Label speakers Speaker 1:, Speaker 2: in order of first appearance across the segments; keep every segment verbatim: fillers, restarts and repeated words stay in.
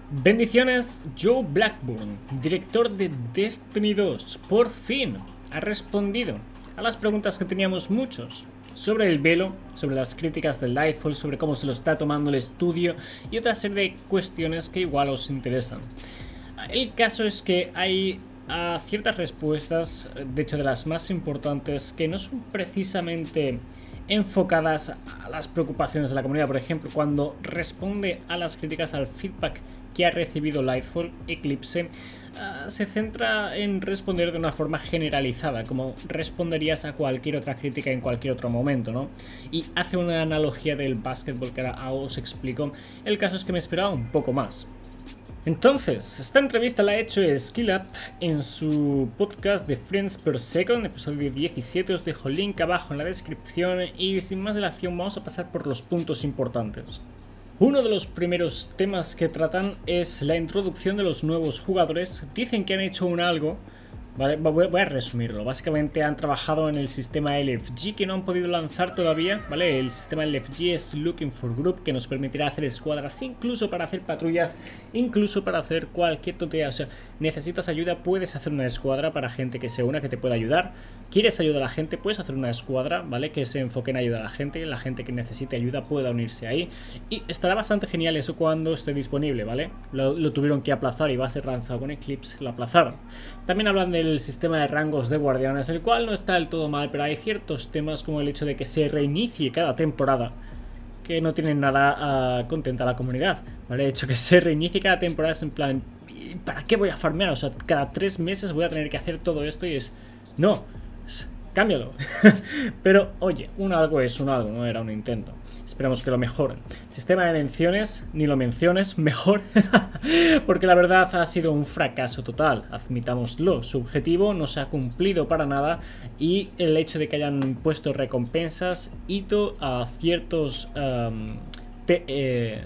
Speaker 1: Bendiciones, Joe Blackburn, director de Destiny dos, por fin ha respondido a las preguntas que teníamos muchos sobre el velo, sobre las críticas del Lightfall, sobre cómo se lo está tomando el estudio y otra serie de cuestiones que igual os interesan. El caso es que hay uh, ciertas respuestas, de hecho de las más importantes, que no son precisamente enfocadas a las preocupaciones de la comunidad. Por ejemplo, cuando responde a las críticas, al feedback que ha recibido Lightfall, Eclipse uh, se centra en responder de una forma generalizada, como responderías a cualquier otra crítica en cualquier otro momento, ¿no? Y hace una analogía del básquetbol que ahora os explico. El caso es que me esperaba un poco más. Entonces, esta entrevista la ha hecho SkillUp en su podcast de Friends Per Second, episodio diecisiete, os dejo el link abajo en la descripción y sin más dilación vamos a pasar por los puntos importantes. Uno de los primeros temas que tratan es la introducción de los nuevos jugadores. Dicen que han hecho un algo, ¿vale? Voy a resumirlo. Básicamente han trabajado en el sistema L F G que no han podido lanzar todavía, ¿vale? El sistema L F G es Looking for Group, que nos permitirá hacer escuadras, incluso para hacer patrullas, incluso para hacer cualquier tontería. O sea, necesitas ayuda, puedes hacer una escuadra para gente que se una, que te pueda ayudar. ¿Quieres ayudar a la gente? Puedes hacer una escuadra, ¿vale? Que se enfoque en ayudar a la gente. La gente que necesite ayuda pueda unirse ahí. Y estará bastante genial eso cuando esté disponible, ¿vale? Lo, lo tuvieron que aplazar y va a ser lanzado con Eclipse, lo aplazaron. También hablan del sistema de rangos de guardianes, el cual no está del todo mal, pero hay ciertos temas como el hecho de que se reinicie cada temporada que no tienen nada uh, contenta a la comunidad, ¿vale? De hecho, que se reinicie cada temporada es en plan, ¿para qué voy a farmear? O sea, cada tres meses voy a tener que hacer todo esto y es... No, cámbialo. Pero, oye, un algo es un algo, no era un intento. Esperamos que lo mejoren. Sistema de menciones, ni lo menciones, mejor. Porque la verdad ha sido un fracaso total, admitámoslo. Su objetivo no se ha cumplido para nada. Y el hecho de que hayan puesto recompensas, hito a ciertos... Um, te, eh,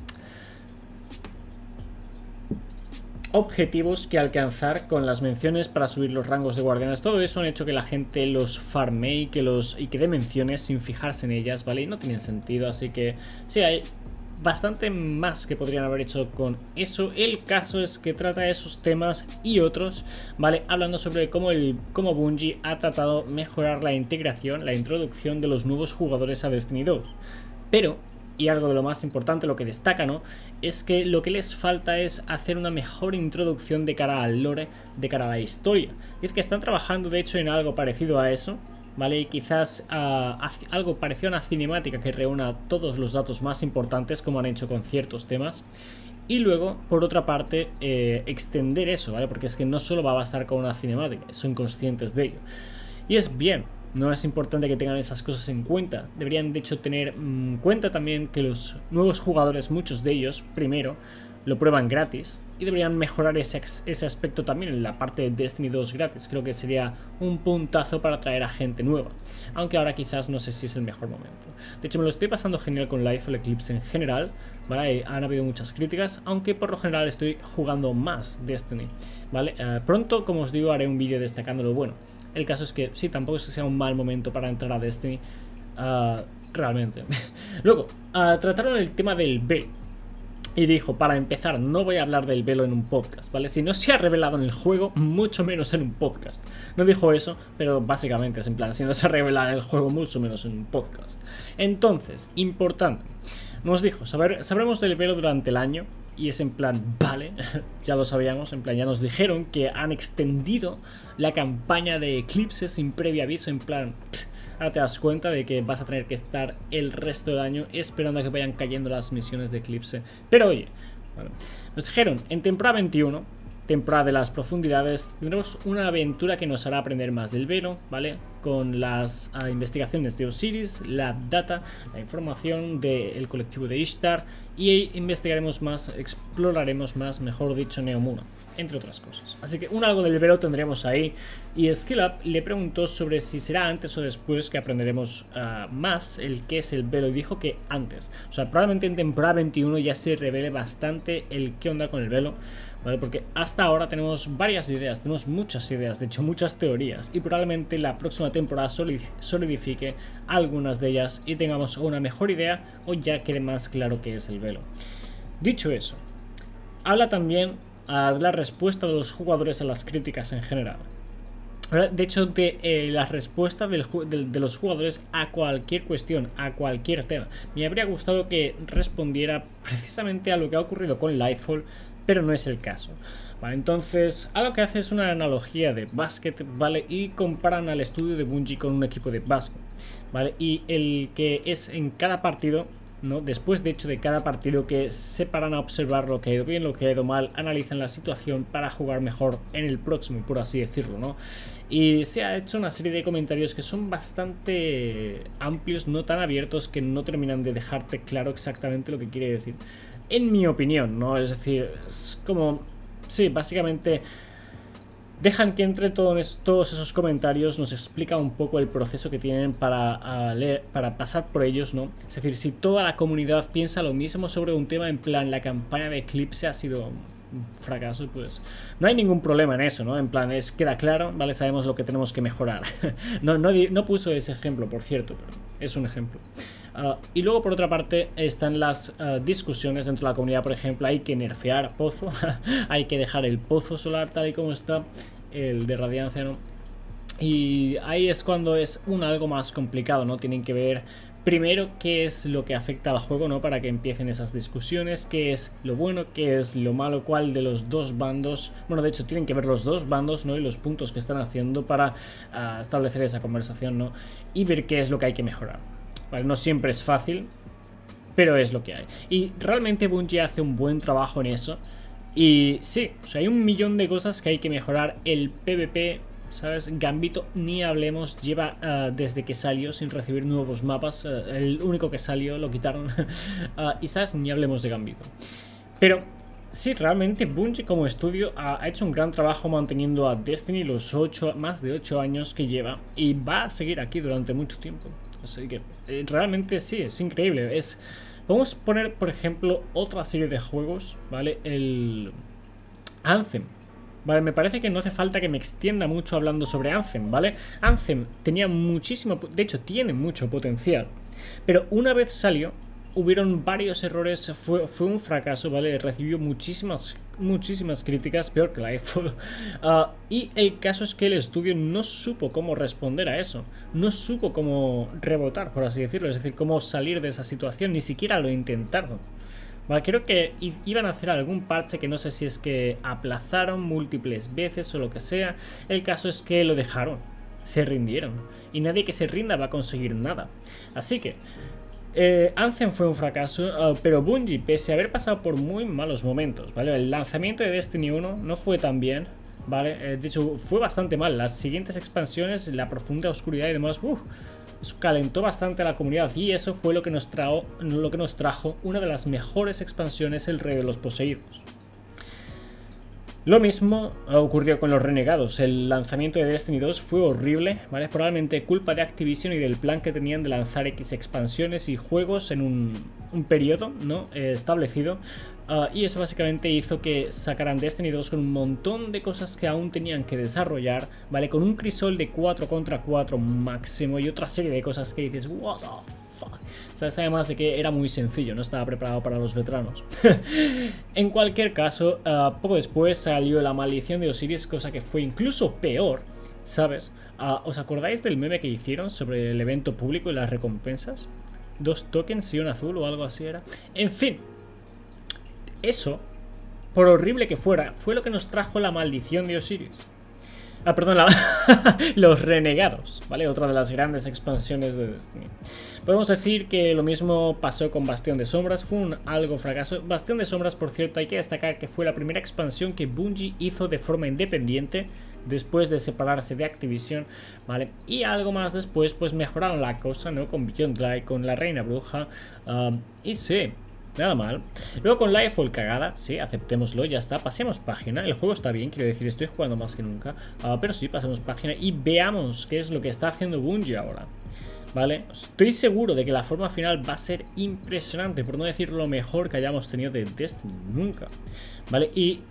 Speaker 1: objetivos que alcanzar con las menciones para subir los rangos de guardianes, todo eso han hecho que la gente los farme y que los y que dé menciones sin fijarse en ellas, ¿vale? Y no tienen sentido, así que sí, hay bastante más que podrían haber hecho con eso. El caso es que trata esos temas y otros, ¿vale? Hablando sobre cómo, el, cómo Bungie ha tratado mejorar la integración, la introducción de los nuevos jugadores a Destiny dos. Pero... y algo de lo más importante, lo que destaca, ¿no?, es que lo que les falta es hacer una mejor introducción de cara al lore, de cara a la historia. Y es que están trabajando, de hecho, en algo parecido a eso, ¿vale? Y quizás uh, algo parecido a una cinemática que reúna todos los datos más importantes, como han hecho con ciertos temas. Y luego, por otra parte, eh, extender eso, ¿vale? Porque es que no solo va a bastar con una cinemática, son conscientes de ello. Y es bien. No es importante que tengan esas cosas en cuenta. Deberían de hecho tener en cuenta también que los nuevos jugadores, muchos de ellos, primero, lo prueban gratis. Y deberían mejorar ese, ese aspecto también en la parte de Destiny dos gratis. Creo que sería un puntazo para atraer a gente nueva. Aunque ahora quizás no sé si es el mejor momento. De hecho me lo estoy pasando genial con Lightfall Eclipse en general, ¿vale? Han habido muchas críticas, aunque por lo general estoy jugando más Destiny, ¿vale? Uh, pronto, como os digo, haré un vídeo destacando lo bueno. El caso es que sí, tampoco es que sea un mal momento para entrar a Destiny, uh, realmente. Luego, uh, trataron el tema del velo. Y dijo, para empezar, no voy a hablar del velo en un podcast, ¿vale? Si no se ha revelado en el juego, mucho menos en un podcast. No dijo eso, pero básicamente es en plan, si no se ha revelado en el juego, mucho menos en un podcast. Entonces, importante, nos dijo, saber, sabremos del velo durante el año. Y es en plan, vale, ya lo sabíamos, en plan, ya nos dijeron que han extendido la campaña de Eclipse sin previo aviso, en plan, pff, ahora te das cuenta de que vas a tener que estar el resto del año esperando a que vayan cayendo las misiones de Eclipse. Pero oye, bueno, nos dijeron, en temporada veintiuno, temporada de las profundidades, tendremos una aventura que nos hará aprender más del velo, ¿vale? Con las uh, investigaciones de Osiris, la data, la información del colectivo de Ishtar y investigaremos más, exploraremos más, mejor dicho, Neomuna, entre otras cosas. Así que un algo del velo tendremos ahí. Y SkillUp le preguntó sobre si será antes o después que aprenderemos uh, más el qué es el velo y dijo que antes. O sea, probablemente en temporada veintiuno ya se revele bastante el qué onda con el velo, ¿vale? Porque hasta ahora tenemos varias ideas, tenemos muchas ideas, de hecho muchas teorías, y probablemente la próxima temporada solidifique algunas de ellas y tengamos una mejor idea o ya quede más claro qué es el velo. Dicho eso, habla también uh, de la respuesta de los jugadores a las críticas en general. De hecho, de eh, la respuesta del, de, de los jugadores a cualquier cuestión, a cualquier tema. Me habría gustado que respondiera precisamente a lo que ha ocurrido con Lightfall, pero no es el caso. Vale, entonces, algo que hace es una analogía de básquet, ¿vale? Y comparan al estudio de Bungie con un equipo de básquet, ¿vale? Y el que es en cada partido, ¿no? Después, de hecho, de cada partido, que se paran a observar lo que ha ido bien, lo que ha ido mal, analizan la situación para jugar mejor en el próximo, por así decirlo, ¿no? Y se ha hecho una serie de comentarios que son bastante amplios, no tan abiertos, que no terminan de dejarte claro exactamente lo que quiere decir. En mi opinión, ¿no? Es decir, es como... Sí, básicamente dejan que entre todos, todos esos comentarios, nos explica un poco el proceso que tienen para, uh, leer, para pasar por ellos, ¿no? Es decir, si toda la comunidad piensa lo mismo sobre un tema, en plan, la campaña de Eclipse ha sido un fracaso, pues no hay ningún problema en eso, ¿no? En plan, es, queda claro, ¿vale? Sabemos lo que tenemos que mejorar. no, no, no puso ese ejemplo, por cierto, pero es un ejemplo. Uh, y luego, por otra parte, están las uh, discusiones dentro de la comunidad. Por ejemplo, hay que nerfear Pozo, hay que dejar el Pozo Solar tal y como está, el de Radiancia, ¿no? Y ahí es cuando es un algo más complicado, ¿no? Tienen que ver primero qué es lo que afecta al juego, ¿no? Para que empiecen esas discusiones, qué es lo bueno, qué es lo malo, cuál de los dos bandos. Bueno, de hecho, tienen que ver los dos bandos, ¿no? Y los puntos que están haciendo para uh, establecer esa conversación, ¿no? Y ver qué es lo que hay que mejorar. Vale, no siempre es fácil, pero es lo que hay. Y realmente Bungie hace un buen trabajo en eso. Y sí, o sea, hay un millón de cosas que hay que mejorar. El PvP, ¿sabes? Gambito, ni hablemos, lleva uh, desde que salió sin recibir nuevos mapas. Uh, el único que salió lo quitaron. uh, y ¿sabes? Ni hablemos de Gambito. Pero sí, realmente Bungie como estudio ha, ha hecho un gran trabajo manteniendo a Destiny los ocho, más de ocho años que lleva. Y va a seguir aquí durante mucho tiempo. Así que eh, realmente sí, es increíble. Es, vamos a poner, por ejemplo, otra serie de juegos, ¿vale? El Anthem. Vale, me parece que no hace falta que me extienda mucho hablando sobre Anthem, ¿vale? Anthem tenía muchísimo, de hecho tiene mucho potencial, pero una vez salió, hubieron varios errores, fue, fue un fracaso, ¿vale? Recibió muchísimas, muchísimas críticas, peor que Lightfall. Uh, y el caso es que el estudio no supo cómo responder a eso, no supo cómo rebotar, por así decirlo, es decir, cómo salir de esa situación, ni siquiera lo intentaron. Vale, creo que iban a hacer algún parche que no sé si es que aplazaron múltiples veces o lo que sea. El caso es que lo dejaron, se rindieron, y nadie que se rinda va a conseguir nada. Así que Eh, Anthem fue un fracaso, uh, pero Bungie, pese a haber pasado por muy malos momentos, ¿vale? El lanzamiento de Destiny uno no fue tan bien, ¿vale? Eh, de hecho, fue bastante mal. Las siguientes expansiones, la profunda oscuridad y demás, uh, eso calentó bastante a la comunidad, y eso fue lo que nos trajo, lo que nos trajo una de las mejores expansiones, el Rey de los Poseídos. Lo mismo ocurrió con los Renegados. El lanzamiento de Destiny dos fue horrible, ¿vale? Probablemente culpa de Activision y del plan que tenían de lanzar X expansiones y juegos en un, un periodo, ¿no? eh, establecido. Uh, y eso básicamente hizo que sacaran Destiny dos con un montón de cosas que aún tenían que desarrollar, ¿vale? Con un crisol de cuatro contra cuatro máximo y otra serie de cosas que dices, what the fuck. ¿Sabes? Además de que era muy sencillo, no estaba preparado para los veteranos. En cualquier caso, uh, poco después salió la maldición de Osiris, cosa que fue incluso peor, ¿sabes? Uh, ¿Os acordáis del meme que hicieron sobre el evento público y las recompensas? Dos tokens y un azul o algo así era. En fin. Eso, por horrible que fuera, fue lo que nos trajo la maldición de Osiris. Ah, perdón, la... los Renegados, ¿vale? Otra de las grandes expansiones de Destiny. Podemos decir que lo mismo pasó con Bastión de Sombras, fue un algo fracaso. Bastión de Sombras, por cierto, hay que destacar que fue la primera expansión que Bungie hizo de forma independiente, después de separarse de Activision, ¿vale? Y algo más después, pues mejoraron la cosa, ¿no? Con Beyond Light, con la Reina Bruja, um, y sí... Nada mal. Luego con Lightfall cagada, sí, aceptémoslo, ya está, pasemos página. El juego está bien, quiero decir, estoy jugando más que nunca, uh, pero sí, pasemos página y veamos qué es lo que está haciendo Bungie ahora, ¿vale? Estoy seguro de que la forma final va a ser impresionante, por no decir lo mejor que hayamos tenido de Destiny nunca, ¿vale? Y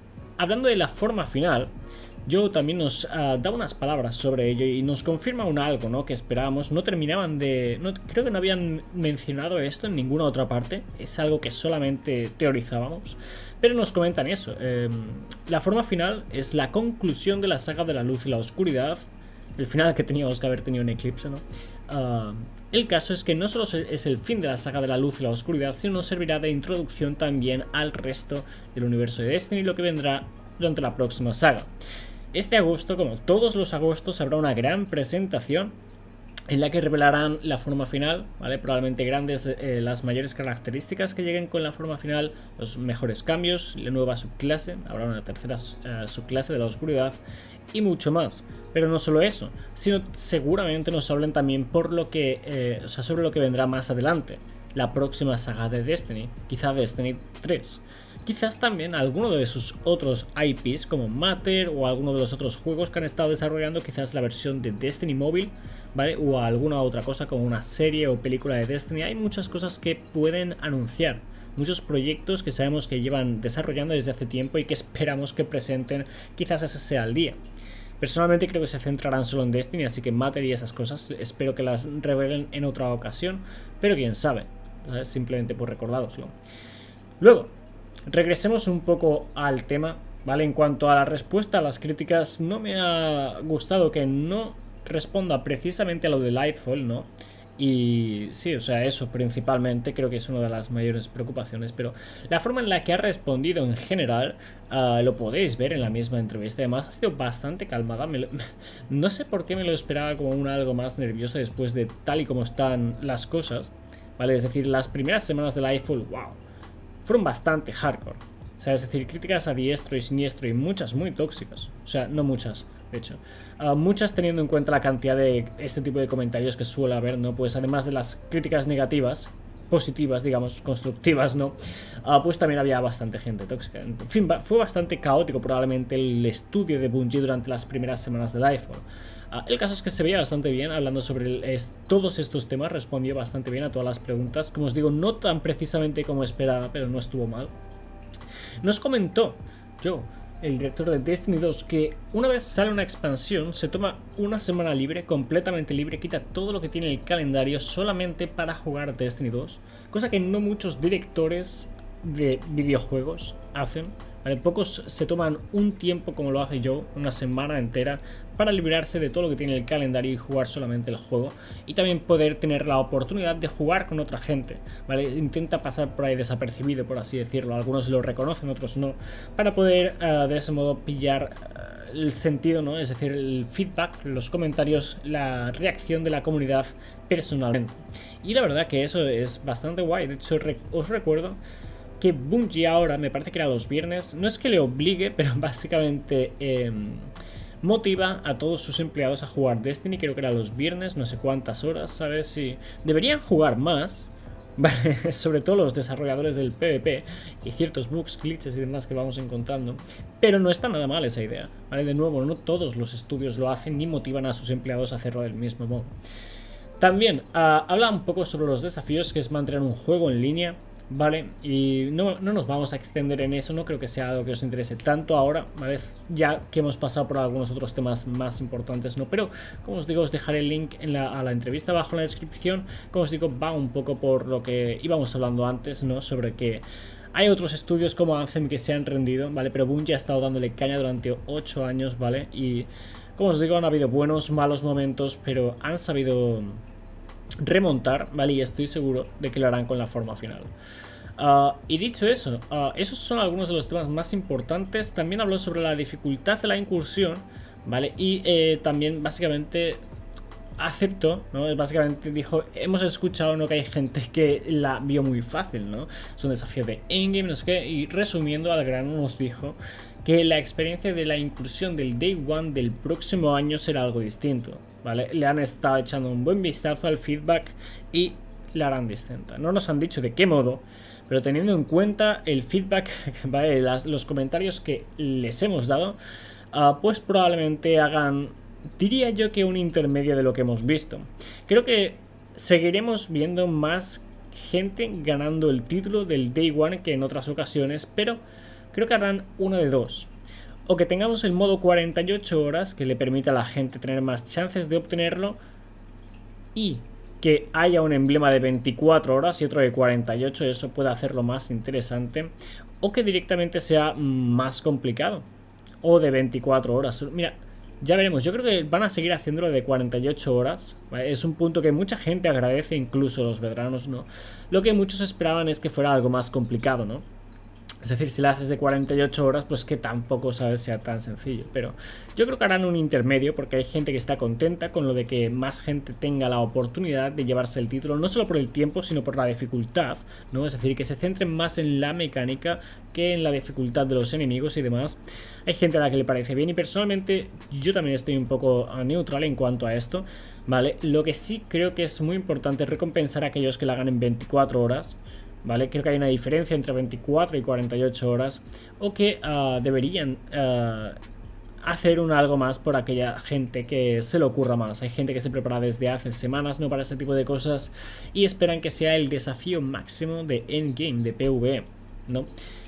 Speaker 1: hablando de la forma final, Joe también nos uh, da unas palabras sobre ello y nos confirma un algo, ¿no?, que esperábamos. No terminaban de... No, creo que no habían mencionado esto en ninguna otra parte. Es algo que solamente teorizábamos. Pero nos comentan eso. Eh, la forma final es la conclusión de la saga de la luz y la oscuridad. El final que teníamos que haber tenido en Eclipse, ¿no? Uh, el caso es que no solo es el fin de la saga de la luz y la oscuridad, sino nos servirá de introducción también al resto del universo de Destiny, lo que vendrá durante la próxima saga. Este agosto, como todos los agostos, habrá una gran presentación en la que revelarán la forma final, ¿vale? Probablemente grandes, eh, las mayores características que lleguen con la forma final, los mejores cambios, la nueva subclase, habrá una tercera uh, subclase de la oscuridad y mucho más. Pero no solo eso, sino seguramente nos hablen también por lo que, eh, o sea, sobre lo que vendrá más adelante, la próxima saga de Destiny, quizá Destiny tres. Quizás también alguno de sus otros I Ps como Matter o alguno de los otros juegos que han estado desarrollando, quizás la versión de Destiny móvil, ¿vale? O alguna otra cosa como una serie o película de Destiny. Hay muchas cosas que pueden anunciar, muchos proyectos que sabemos que llevan desarrollando desde hace tiempo y que esperamos que presenten, quizás ese sea el día. Personalmente creo que se centrarán solo en Destiny, así que Matter y esas cosas espero que las revelen en otra ocasión, pero quién sabe, ¿sabes? Simplemente por recordároslo. Luego, regresemos un poco al tema, ¿vale? En cuanto a la respuesta a las críticas, no me ha gustado que no responda precisamente a lo de Lightfall, ¿no? Y sí, o sea, eso principalmente creo que es una de las mayores preocupaciones, pero la forma en la que ha respondido en general, uh, lo podéis ver en la misma entrevista. Además ha sido bastante calmada. Me lo, no sé por qué me lo esperaba como un algo más nervioso después de tal y como están las cosas, ¿vale? Es decir, las primeras semanas de Lightfall, wow, fueron bastante hardcore, o sea, es decir, críticas a diestro y siniestro y muchas muy tóxicas, o sea, no muchas, de hecho, uh, muchas teniendo en cuenta la cantidad de este tipo de comentarios que suele haber, ¿no? Pues además de las críticas negativas, positivas, digamos, constructivas, ¿no? Uh, pues también había bastante gente tóxica. En fin, fue bastante caótico probablemente el estudio de Bungie durante las primeras semanas de Lightfall. Uh, el caso es que se veía bastante bien, hablando sobre el, es, todos estos temas, respondió bastante bien a todas las preguntas. Como os digo, no tan precisamente como esperaba, pero no estuvo mal. Nos comentó Joe, el director de Destiny dos, que una vez sale una expansión, se toma una semana libre, completamente libre, quita todo lo que tiene el calendario solamente para jugar Destiny dos, cosa que no muchos directores de videojuegos hacen. Vale, pocos se toman un tiempo como lo hace Joe, una semana entera, para librarse de todo lo que tiene el calendario y jugar solamente el juego, y también poder tener la oportunidad de jugar con otra gente, ¿vale? Intenta pasar por ahí desapercibido, por así decirlo. Algunos lo reconocen, otros no, para poder uh, de ese modo pillar uh, el sentido, ¿no? Es decir, el feedback, los comentarios, la reacción de la comunidad personalmente. Y la verdad que eso es bastante guay. De hecho, re os recuerdo que Bungie ahora, me parece que era los viernes, no es que le obligue, pero básicamente eh, motiva a todos sus empleados a jugar Destiny. Creo que era los viernes, no sé cuántas horas, ¿sabes? Si deberían jugar más, ¿vale? Sobre todo los desarrolladores del PvP y ciertos bugs, glitches y demás que vamos encontrando, pero no está nada mal esa idea, ¿vale? De nuevo, no todos los estudios lo hacen ni motivan a sus empleados a hacerlo del mismo modo. También uh, habla un poco sobre los desafíos que es mantener un juego en línea, ¿vale? Y no, no nos vamos a extender en eso, no creo que sea algo que os interese tanto ahora, ¿vale? Ya que hemos pasado por algunos otros temas más importantes, ¿no? Pero, como os digo, os dejaré el link en la, a la entrevista abajo en la descripción. Como os digo, va un poco por lo que íbamos hablando antes, ¿no? Sobre que hay otros estudios como Anthem que se han rendido, ¿vale? Pero Bungie ha estado dándole caña durante ocho años, ¿vale? Y, como os digo, han habido buenos, malos momentos, pero han sabido remontar, ¿vale? Y estoy seguro de que lo harán con la forma final. Uh, y dicho eso, uh, esos son algunos de los temas más importantes. También habló sobre la dificultad de la incursión, ¿vale? Y eh, también básicamente aceptó, ¿no? Básicamente dijo, hemos escuchado, ¿no?, que hay gente que la vio muy fácil, ¿no? Es un desafío de endgame, no sé qué. Y resumiendo al grano nos dijo que la experiencia de la incursión del Day One del próximo año será algo distinto, ¿vale? Le han estado echando un buen vistazo al feedback y la harán distinta. No nos han dicho de qué modo, pero teniendo en cuenta el feedback, ¿vale?, Las, los comentarios que les hemos dado, uh, pues probablemente hagan, diría yo, que un intermedio de lo que hemos visto. Creo que seguiremos viendo más gente ganando el título del Day One que en otras ocasiones, pero creo que harán una de dos. o que tengamos el modo cuarenta y ocho horas, que le permite a la gente tener más chances de obtenerlo, y que haya un emblema de veinticuatro horas y otro de cuarenta y ocho, eso puede hacerlo más interesante, o que directamente sea más complicado, o de veinticuatro horas. Mira, ya veremos, yo creo que van a seguir haciéndolo de cuarenta y ocho horas, ¿vale? Es un punto que mucha gente agradece, incluso los veteranos, ¿no? Lo que muchos esperaban es que fuera algo más complicado, ¿no? Es decir, si la haces de cuarenta y ocho horas, pues que tampoco, ¿sabes?, sea tan sencillo. Pero yo creo que harán un intermedio, porque hay gente que está contenta con lo de que más gente tenga la oportunidad de llevarse el título, no solo por el tiempo, sino por la dificultad, ¿no? Es decir, que se centren más en la mecánica que en la dificultad de los enemigos y demás. Hay gente a la que le parece bien, y personalmente yo también estoy un poco neutral en cuanto a esto, ¿vale? Lo que sí creo que es muy importante es recompensar a aquellos que la hagan en veinticuatro horas, ¿vale? Creo que hay una diferencia entre veinticuatro y cuarenta y ocho horas, o que uh, deberían uh, hacer un algo más por aquella gente que se le ocurra más. Hay gente que se prepara desde hace semanas, ¿no?, para ese tipo de cosas, y esperan que sea el desafío máximo de endgame, de PvE, ¿no?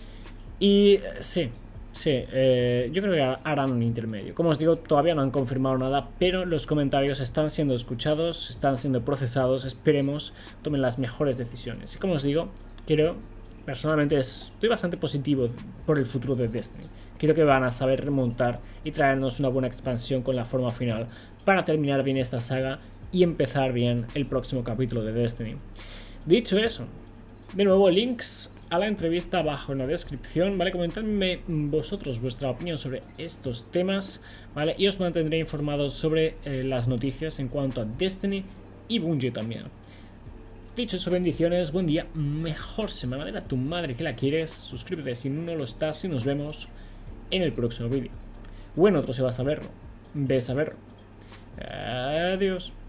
Speaker 1: Y sí, sí, eh, yo creo que harán un intermedio. Como os digo, todavía no han confirmado nada, pero los comentarios están siendo escuchados, están siendo procesados. Esperemos tomen las mejores decisiones. Y como os digo, creo, personalmente estoy bastante positivo por el futuro de Destiny. Creo que van a saber remontar y traernos una buena expansión con la forma final para terminar bien esta saga y empezar bien el próximo capítulo de Destiny. Dicho eso, de nuevo links a la entrevista abajo en la descripción, ¿vale? Comentadme vosotros vuestra opinión sobre estos temas, ¿vale? Y os mantendré informados sobre eh, las noticias en cuanto a Destiny y Bungie también. Dicho eso, bendiciones, buen día, mejor semana, de tu madre que la quieres, suscríbete si no lo estás y nos vemos en el próximo vídeo. Bueno, otro se va a saberlo, ves a verlo. Adiós.